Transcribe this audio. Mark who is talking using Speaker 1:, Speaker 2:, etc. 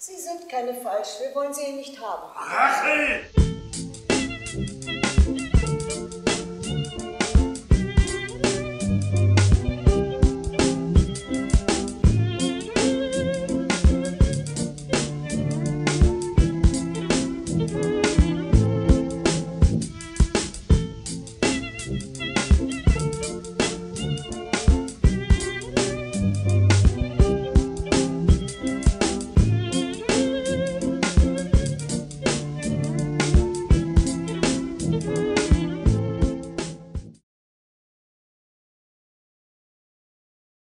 Speaker 1: Sie sind keine Falsch, wir wollen sie hier nicht haben.
Speaker 2: Rachel!